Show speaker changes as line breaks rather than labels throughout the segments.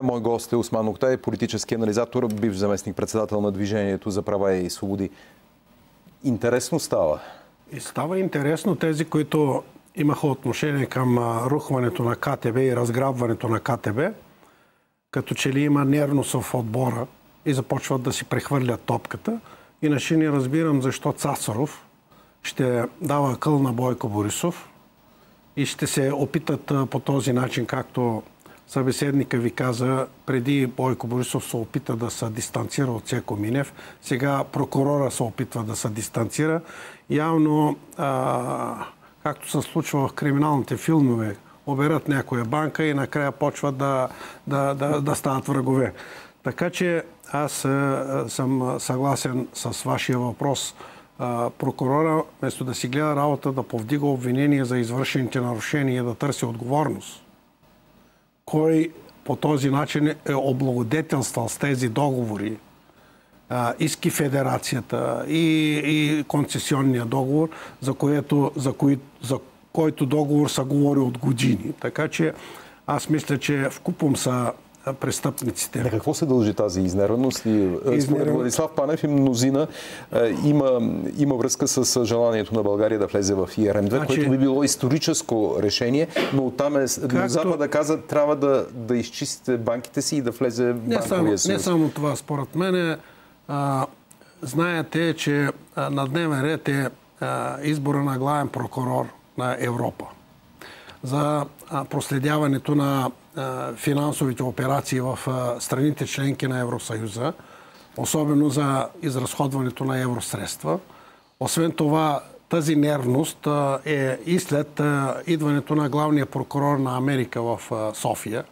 Мой гост е Осман Октай, политически анализатор, бивш заместник-председател на Движението за права и свободи. Интересно става.
И става интересно. Тези, които имаха отношение към рухването на КТБ и разграбването на КТБ, като че ли има нервност в отбора и започват да си прехвърлят топката. Иначе не разбирам защо Цацаров ще дава акъл на Бойко Борисов и ще се опитат по този начин, както събеседника ви каза, преди Бойко Борисов се опита да се дистанцира от Цеко Минев. Сега прокурора се опитва да се дистанцира. Явно, както се случва в криминалните филмове, оберат някоя банка и накрая почват да стават врагове. Така че аз съм съгласен с вашия въпрос. Прокурора, вместо да си гледа работа, да повдига обвинения за извършените нарушения и да търси отговорност. Кой по този начин е облагодетелствал с тези договори, иски федерацията и концесионния договор, за който договор се говори от години. Така че аз мисля, че вкупом са престъпниците.
На какво се дължи тази изнервеност? Според Владислав Панев и мнозина има връзка с желанието на България да влезе в ЕRM2, което би било историческо решение, но оттам Запада каза, трябва да изчистите банките си и да влезе банковия съюз.
Не само това, според мен, знаете, че на дневен ред е избора на главен прокурор на Европа за проследяването на финансовите операции в страните членки на Евросъюза, особено за изразходването на евросредства. Освен това, тази нервност е и след идването на главния прокурор на Америка в София,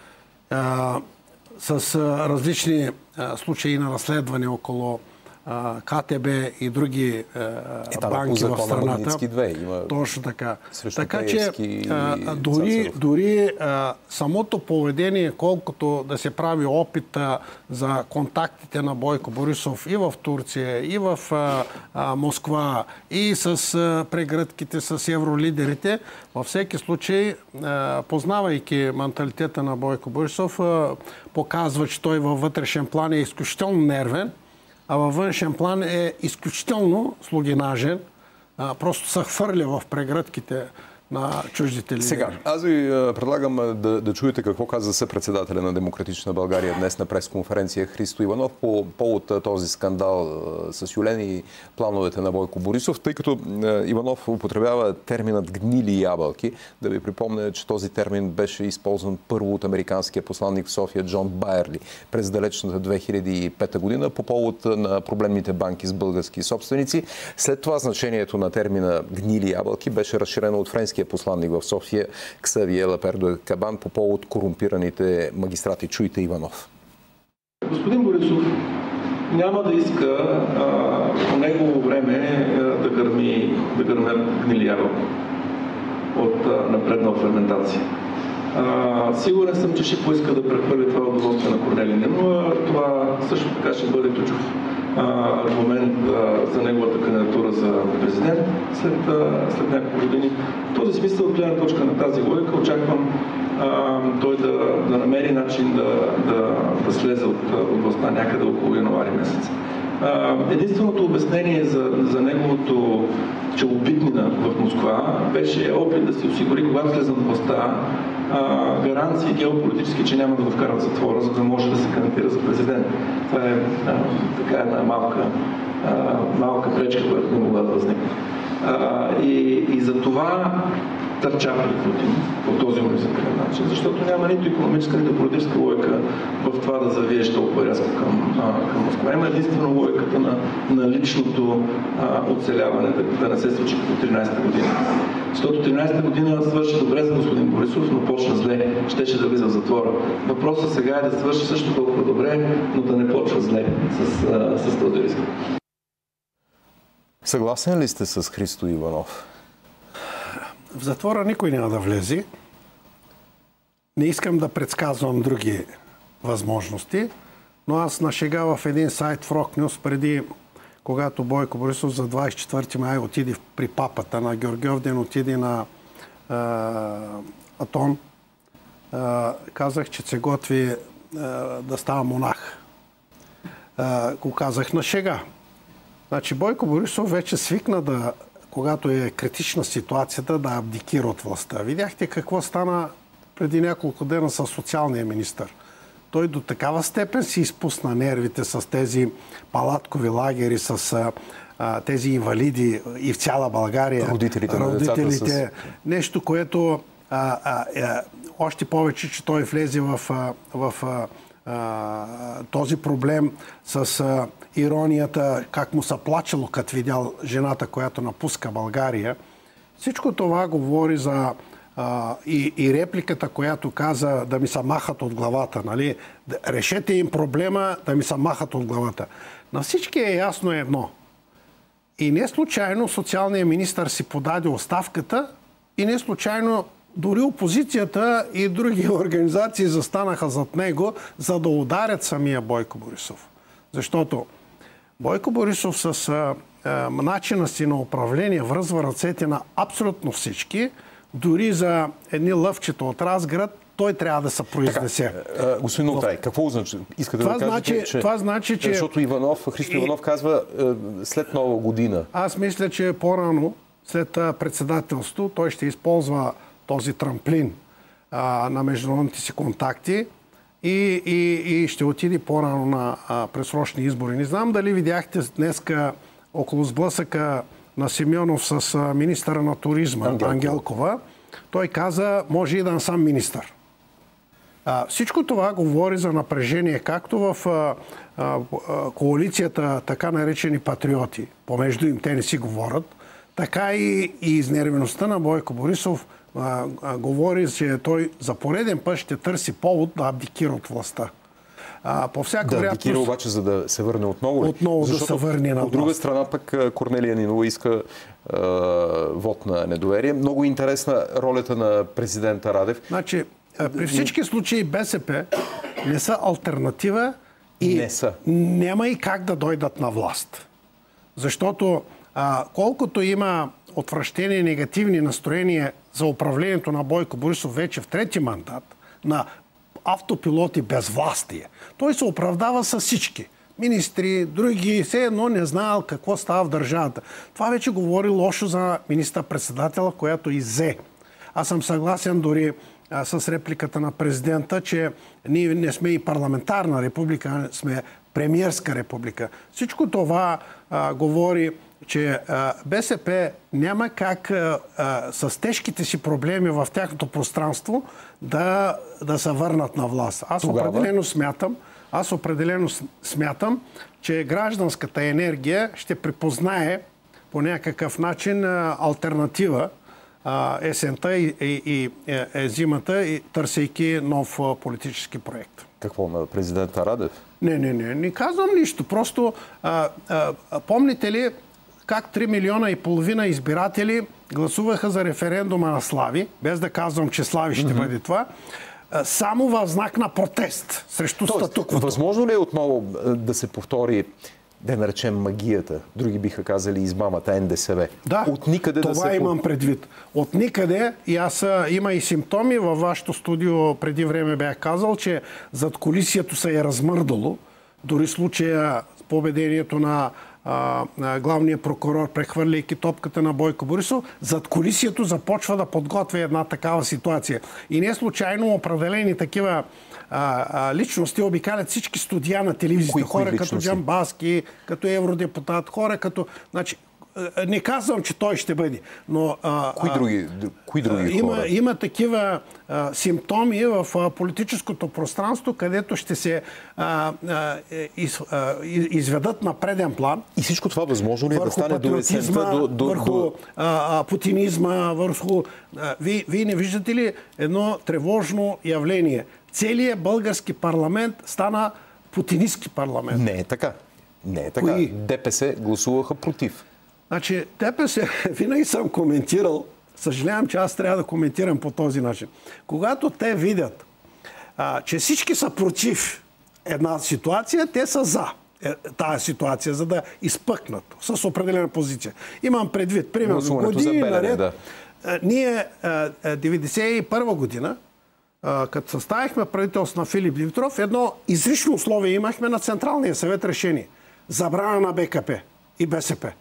с различни случаи на разследване около КТБ и други банки в страната. Точно така. Така че дори самото поведение, колкото да се прави опит за контактите на Бойко Борисов и в Турция, и в Москва, и с прегръдките с евролидерите, във всеки случай, познавайки менталитета на Бойко Борисов, показва, че той във вътрешен план е изключително нервен, а във външен план е изключително слугинажен. Просто се хвърля в прегръдките на чуждите лидери.
Сега, аз ви предлагам да чуете какво каза съпредседателя на Демократична България днес на пресконференция Христо Иванов по повод този скандал с Юлен и плановете на Бойко Борисов, тъй като Иванов употребява терминът гнили ябълки. Да ви припомня, че този термин беше използван първо от американския посланник в София Джон Байерли през далечната 2005 година по повод на проблемните банки с български собственици. След това значението на термина гнили ябълки беше разширено от френския посланник в София Ксавие Лапердо Кабан по повод корумпираните магистрати. Чуйте Иванов.
Господин Борисов няма да иска по негово време да гърми гнили ябълки от напреднала ферментация. Сигурен съм, че ще поиска да прехвърли това удоволствие на Корнелия Нинова. Това също така ще бъде ключов аргумент за неговата кандидатура за президент след няколко години. В този смисъл, от гледна точка на тази логика, очаквам той да намери начин да слезе от властта някъде около януари месец. Единственото обяснение за неговото челобитнина в Москва беше опит да се осигури, когато слезе на властта, гаранции геополитически, че няма да го вкарат в затвора, за да може да се кандидатира за президент. Това е така една малка пречка, която не могла да възникне. И за това търча пред Путин по този унизителен начин, защото няма нито икономическа, нито политическа логика в това да завиеш толкова рязко към Москва. Има единствено логиката на личното оцеляване, да не се случи като 13-та година. Защото 13-та година свърши добре за господин Борисов, но почна зле. Щеше да влиза в затвора. Въпросът сега е да свърши също толкова добре, но да не почва зле с този риск.
Съгласен ли сте с Христо Иванов?
В затвора никой няма да влезе. Не искам да предсказвам други възможности, но аз на шега в един сайт в Rock News преди, когато Бойко Борисов за 24 май отиде при папата на Георгиевден, отиде на Атон, казах, че се готви да става монах. Го казах на шега. Значи Бойко Борисов вече свикна когато е критична ситуацията, да абдикира от властта. Видяхте какво стана преди няколко дена с социалния министър. Той до такава степен си изпусна нервите с тези палаткови лагери, с тези инвалиди и в цяла България.
Родителите на децата.
Нещо, което още повече, че той влезе в този проблем с иронията, как му са плачело, като видял жената, която напуска България. Всичко това говори за и репликата, която каза да ми се махат от главата. Нали? Решете им проблема да ми се махат от главата. На всички е ясно едно. И не случайно социалният министър си подаде оставката и не случайно дори опозицията и други организации застанаха зад него, за да ударят самия Бойко Борисов. Защото Бойко Борисов с начина си на управление връзва ръцете на абсолютно всички, дори за едни лъвчета от Разград, той трябва да се произнесе.
Господин Олтай, какво значи? Искате да кажете, че...
Това значи, че...
Защото Христо Иванов казва след Нова година.
Аз мисля, че по-рано, след председателство, той ще използва този трамплин на международните си контакти и ще отиде по-рано на предсрочни избори. Не знам дали видяхте днеска около сблъсъка на Симеонов с министъра на туризма Ангелкова. Той каза, може и да съм министър. Всичко това говори за напрежение, както в коалицията така наречени патриоти, помежду им те не си говорят, така и изнервеността на Бойко Борисов говори, че той за пореден път ще търси повод да абдикира от властта. По всяка
вероятност... Да абдикира обаче, за да се върне отново ли?
Отново да се върне на власт.
От друга страна пък Корнелия Нинова иска вод на недоверие. Много интересна ролята на президента Радев.
Значи, при всички случаи БСП не са алтернатива и няма и как да дойдат на власт. Защото колкото има отвращение и негативни настроения за управлението на Бойко Борисов вече в трети мандат, на автопилот и безвластие, той се оправдава с всички. Министри, други, все едно не знаел какво става в държавата. Това вече говори лошо за министър-председателя, която иззе. Аз съм съгласен дори с репликата на президента, че ние не сме и парламентарна република, сме премиерска република. Всичко това говори, че БСП няма как с тежките си проблеми в тяхното пространство да се върнат на власт. Аз определено смятам, че гражданската енергия ще припознае по някакъв начин алтернатива есента и зимата, търсейки нов политически проект.
Какво на президента Радев?
Не казвам нищо. Просто помните ли как 3,5 милиона избиратели гласуваха за референдума на Слави, без да казвам, че Слави ще бъде това, само в знак на протест срещу статуквото.
Възможно ли е отново да се повтори, да наречем, магията? Други биха казали измамата НДСВ.
Да, това имам предвид. От никъде, и аз има и симптоми. Във вашето студио преди време бях казал, че зад колисието се е размърдало. Дори случая с поведението на главния прокурор, прехвърляйки топката на Бойко Борисов, зад колисието започва да подготвя една такава ситуация. И не случайно определени такива личности обикалят всички студия на телевизията. Хора като Джамбазки, като евродепутат, хора като... Значи, не казвам, че той ще бъде, но...
Кои други хора?
Има такива симптоми в политическото пространство, където ще се изведат на преден план.
И всичко това възможно ли е да стане до есента?
Върху путинизма, върху... Вие не виждате ли едно тревожно явление? Целият български парламент стана путинистки парламент.
Не е така. ДПС гласуваха против.
Значи, ДПС винаги съм коментирал, съжалявам, че аз трябва да коментирам по този начин. Когато те видят, че всички са против една ситуация, те са за тази ситуация, за да изпъкнат с определена позиция. Имам предвид, примерно, години наред. Ние 1991 година като съставихме правителство на Филип Димитров, едно изрично условие имахме на Централния съвет решение. Забрана на БКП и БСП.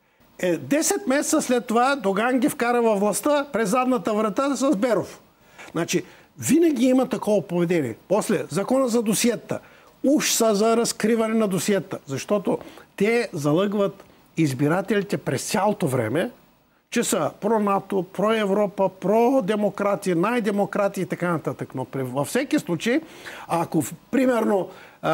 10 месеца след това Доган ги вкара във властта през задната врата с Беров. Значи, винаги има такова поведение. После, закона за досиетата. Уж са за разкриване на досиетата. Защото те залъгват избирателите през цялото време, че са про-НАТО, про-Европа, про-демократи, най-демократи и така нататък. Но във всеки случай, ако примерно,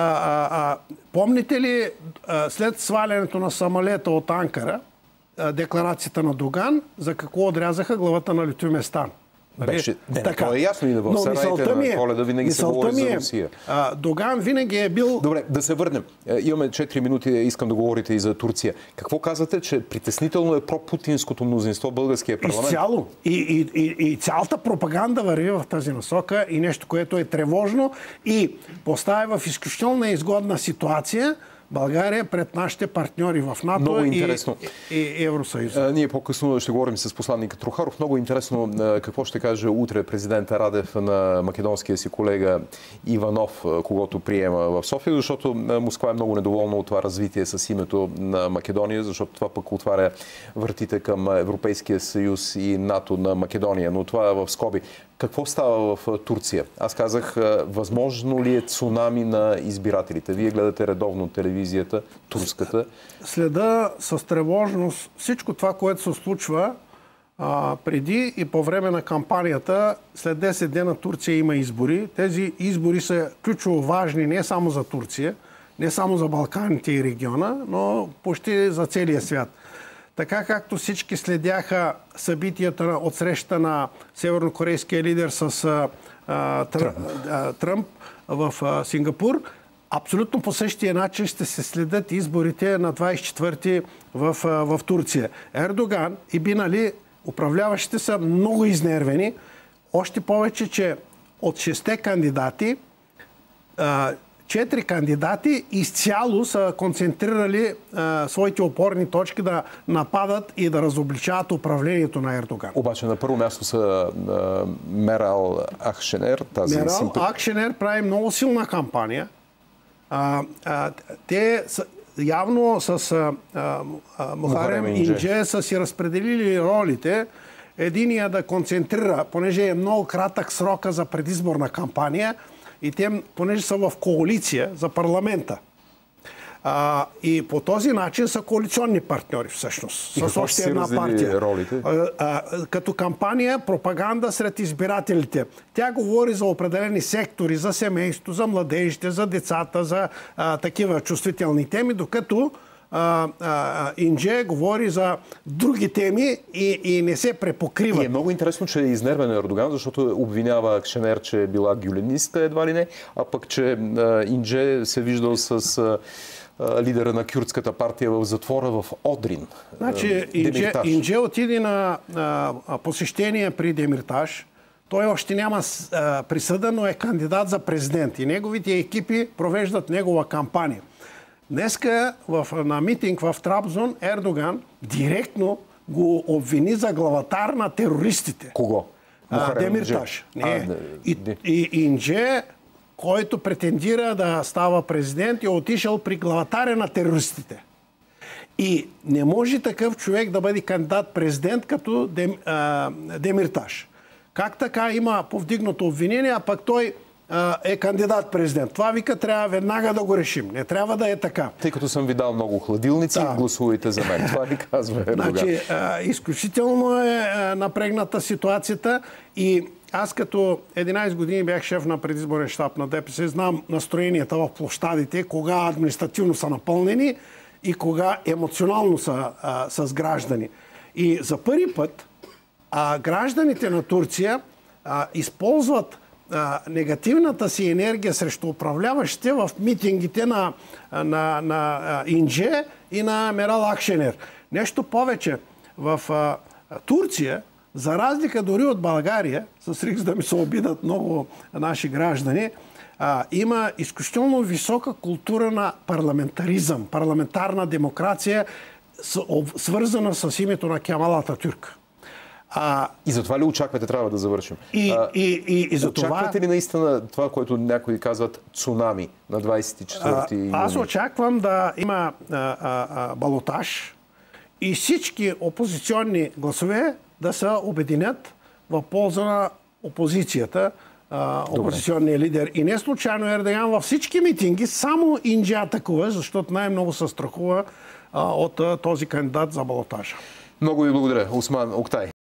помните ли след свалянето на самолета от Анкара, декларацията на Доган, за какво отрязаха главата на Лютви Местан?
Беше, това е ясно и в сараите на Коледа винаги се говори за Русия.
Доган винаги е бил...
Добре, да се върнем. Имаме 4 минути, искам да говорите и за Турция. Какво казвате, че притеснително е пропутинското мнозинство в българския парламент?
Изцяло. И цялата пропаганда върви в тази насока и нещо, което е тревожно и поставя в изключително неизгодна ситуация България пред нашите партньори в НАТО и Евросъюз.
Ние по-късно ще говорим с посланника Трухаров. Много интересно какво ще каже утре президента Радев на македонския си колега Иванов, когото приема в София, защото Москва е много недоволна от това развитие с името на Македония, защото това пък отваря вратите към Европейския съюз и НАТО на Македония. Но това е в скоби. Какво става в Турция? Аз казах, възможно ли е цунами на избирателите? Вие гледате редовно телевизията, турската.
Следа с тревожност всичко това, което се случва преди и по време на кампанията. След 10 дена Турция има избори. Тези избори са ключово важни не само за Турция, не само за Балканите и региона, но почти за целия свят. Така както всички следяха събитията от среща на севернокорейския лидер с Тръмп в Сингапур, абсолютно по същия начин ще се следят изборите на 24-ти в Турция. Ердоган и Бинали, управляващите, са много изнервени. Още повече, че от 6 кандидати 4 кандидати изцяло са концентрирали своите опорни точки да нападат и да разобличават управлението на Ердоган.
Обаче на първо място са Мерал Акшенер.
Мерал Акшенер прави много силна кампания. Те явно с Мухарем Индже са си разпределили ролите. Единия да концентрира, понеже е много кратък срока за предизборна кампания, и те, понеже са в коалиция за парламента. И по този начин са коалиционни партньори всъщност. С още една партия. Като кампания, пропаганда сред избирателите. Тя говори за определени сектори, за семейство, за младежите, за децата, за такива чувствителни теми, докато Индже говори за други теми и не се препокрива.
И е много интересно, че е изнервен Ердоган, защото обвинява Акшенер, че е била гюленистка, едва ли не, а пък, че Индже се виждал с лидера на кюрдската партия в затвора в Одрин.
Значи, Индже отиде на посещение при Демиртаж. Той още няма присъда, но е кандидат за президент. И неговите екипи провеждат негова кампания. Днеска на митинг в Трабзон Ердоган директно го обвини за главатар на терористите.
Кого?
Демиртаж. И Индже, който претендира да става президент, е отишъл при главатаря на терористите. И не може такъв човек да бъде кандидат-президент като Демиртаж. Как така има повдигнато обвинение, а пък той е кандидат-президент. Това вика, трябва веднага да го решим. Не трябва да е така.
Тъй като съм ви дал много хладилници, гласувайте за мен. Това ви казва Ердоган.
Значи, изключително е напрегната ситуацията и аз като 11 години бях шеф на предизборен щаб на ДПС, знам настроенията в площадите, кога административно са напълнени и кога емоционално са с граждани. И за първи път гражданите на Турция използват негативната си енергия срещу управляващите в митингите на Индже и на Мерал Акшенер. Нещо повече, в Турция, за разлика дори от България, с риск да ми се обидат много наши граждани, има изключително висока култура на парламентаризъм, парламентарна демокрация, свързана с името на Кемал Ататюрк.
И затова ли очаквате, трябва да завършим?
И за това...
Очаквате ли наистина това, което някои казват цунами на 24 юни?
Аз очаквам да има балотаж и всички опозиционни гласове да се обединят в полза на опозицията, опозиционния лидер. И не случайно Ердоган във всички митинги само Инджи атакува, защото най-много се страхува от този кандидат за балотажа.
Много ви благодаря, Осман Октай.